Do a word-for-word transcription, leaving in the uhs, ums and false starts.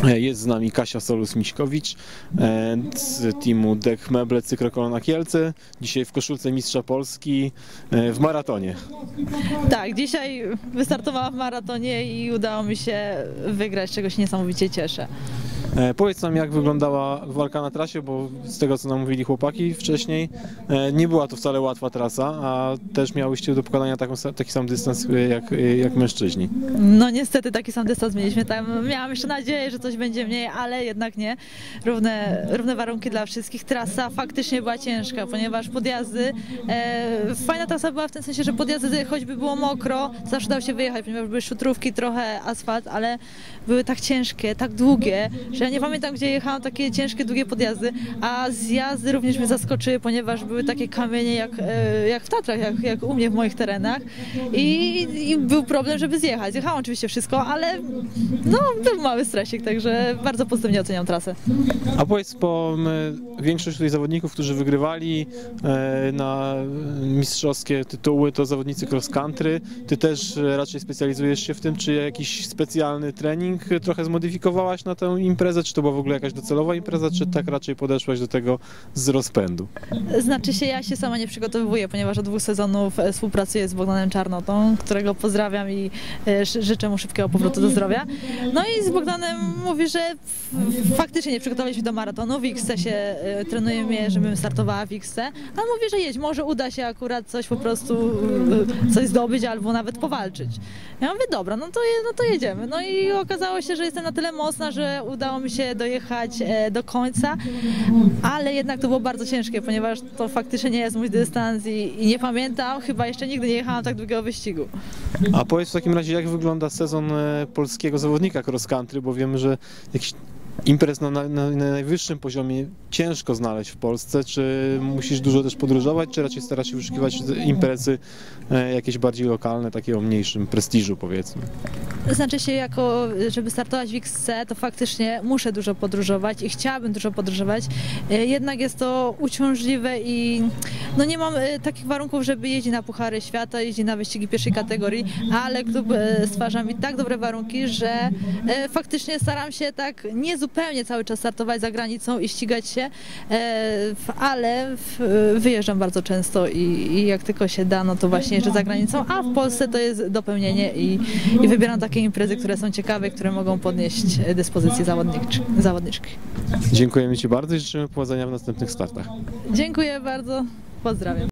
Jest z nami Kasia Solus-Miśkowicz z teamu Dek Meble Cykrokolona Kielce. Dzisiaj w koszulce mistrza Polski w maratonie. Tak, dzisiaj wystartowałam w maratonie i udało mi się wygrać, z czego się niesamowicie cieszę. Powiedz nam, jak wyglądała walka na trasie, bo z tego, co nam mówili chłopaki wcześniej, nie była to wcale łatwa trasa, a też miałyście do pokonania taką, taki sam dystans jak, jak mężczyźni. No niestety taki sam dystans mieliśmy. Tam miałam jeszcze nadzieję, że coś będzie mniej, ale jednak nie. Równe, równe warunki dla wszystkich. Trasa faktycznie była ciężka, ponieważ podjazdy, e, fajna trasa była w tym sensie, że podjazdy, choćby było mokro, zawsze dało się wyjechać, ponieważ były szutrówki, trochę asfalt, ale były tak ciężkie, tak długie, że ja nie pamiętam, gdzie jechałam takie ciężkie, długie podjazdy, a zjazdy również mnie zaskoczyły, ponieważ były takie kamienie jak, jak w Tatrach, jak, jak u mnie w moich terenach i, i był problem, żeby zjechać. Zjechałam oczywiście wszystko, ale no, był mały stresik, także bardzo pozytywnie oceniam trasę. A powiedz, bo większość tutaj zawodników, którzy wygrywali e, na mistrzowskie tytuły, to zawodnicy cross country. Ty też raczej specjalizujesz się w tym, czy jakiś specjalny trening trochę zmodyfikowałaś na tę imprezę, czy to była w ogóle jakaś docelowa impreza, czy tak raczej podeszłaś do tego z rozpędu? Znaczy się, ja się sama nie przygotowuję, ponieważ od dwóch sezonów współpracuję z Bogdanem Czarnotą, którego pozdrawiam i życzę mu szybkiego powrotu do zdrowia. No i z Bogdanem mówi, że faktycznie nie przygotowaliśmy do maratonu, w X C się trenuje mnie, żebym startowała w X C, a mówi, że jedź, może uda się akurat coś po prostu, coś zdobyć albo nawet powalczyć. Ja mówię, dobra, no to, no to jedziemy. No i okazało się, że jestem na tyle mocna, że udało mi się dojechać do końca, ale jednak to było bardzo ciężkie, ponieważ to faktycznie nie jest mój dystans i, i nie pamiętam, chyba jeszcze nigdy nie jechałam tak długiego wyścigu. A powiedz w takim razie, jak wygląda sezon polskiego zawodnika cross country, bo wiemy, że jakiś imprez na, na, na najwyższym poziomie ciężko znaleźć w Polsce. Czy musisz dużo też podróżować, czy raczej starasz się wyszukiwać imprezy e, jakieś bardziej lokalne, takie o mniejszym prestiżu, powiedzmy? Znaczy się, jako żeby startować w X C, to faktycznie muszę dużo podróżować i chciałabym dużo podróżować. Jednak jest to uciążliwe i no nie mam takich warunków, żeby jeździć na Puchary Świata, jeździć na wyścigi pierwszej kategorii, ale klub stwarza mi tak dobre warunki, że faktycznie staram się tak nie zupełnie cały czas startować za granicą i ścigać się, ale wyjeżdżam bardzo często i, i jak tylko się da, no to właśnie jeżdżę za granicą, a w Polsce to jest dopełnienie i, i wybieram takie imprezy, które są ciekawe, które mogą podnieść dyspozycję zawodniczki. Dziękujemy Ci bardzo i życzymy powodzenia w następnych startach. Dziękuję bardzo, pozdrawiam.